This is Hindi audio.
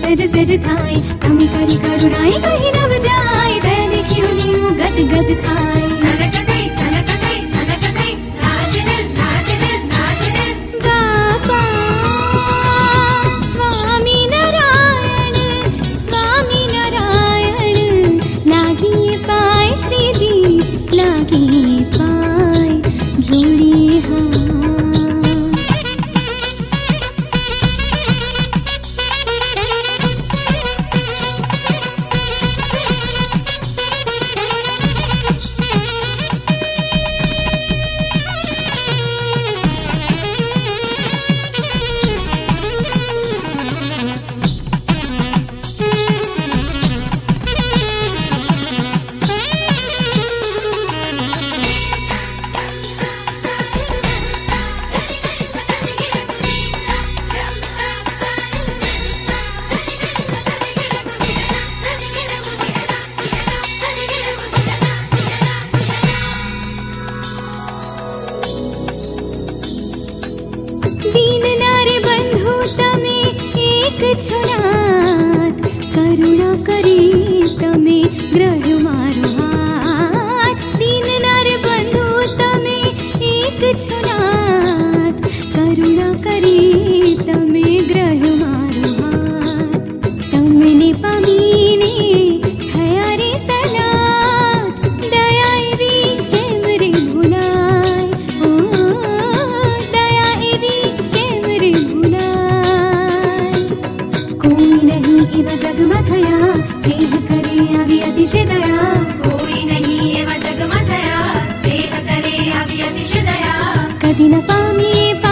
सज सज थाय तमी करी करुणाई कहीं नव जाय दया देखी रुनियो गद गद थाय लागी पाय जोड़ी दीन नारे बंधु तमे एक छुनात करुणा करी तमे ग्रह मारो हाथ दीन नारे बंधु तमे एक छुनात करुणा करी तमे ग्रह मारो हाथ तमने पामीने थया रे सलात दया एवी केम रे भुलाय एवा जग में थया जेह करे आवी अतिशय दया कोई नहीं एवा जग में थया जेह करे आवी अतिशय दया कदी न पामी